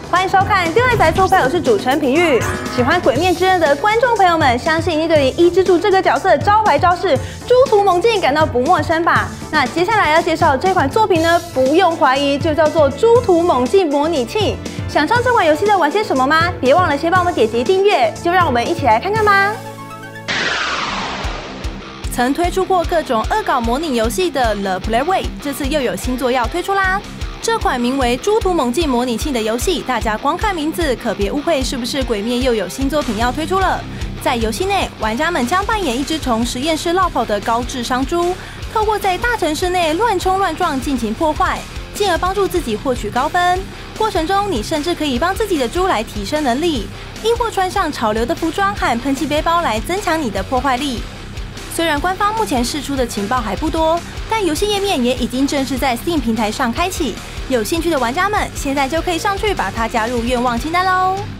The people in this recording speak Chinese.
欢迎收看《丢一仔错配》，我是主持人品玉。喜欢《鬼灭之刃》的观众朋友们，相信一定对伊之助这个角色的招牌招式“猪屠猛进”感到不陌生吧？那接下来要介绍这款作品呢，不用怀疑，就叫做《猪屠猛进模拟器》。想知道这款游戏在玩些什么吗？别忘了先帮我们点击订阅，就让我们一起来看看吧。 曾推出过各种恶搞模拟游戏的 The Playway， 这次又有新作要推出啦！这款名为《猪屠猛进模拟器》的游戏，大家光看名字可别误会是不是鬼灭又有新作品要推出了。在游戏内，玩家们将扮演一只从实验室绕跑的高智商猪，透过在大城市内乱冲乱撞进行破坏，进而帮助自己获取高分。过程中，你甚至可以帮自己的猪来提升能力，亦或穿上潮流的服装和喷气背包来增强你的破坏力。 虽然官方目前释出的情报还不多，但游戏页面也已经正式在 Steam 平台上开启。有兴趣的玩家们，现在就可以上去把它加入愿望清单喽。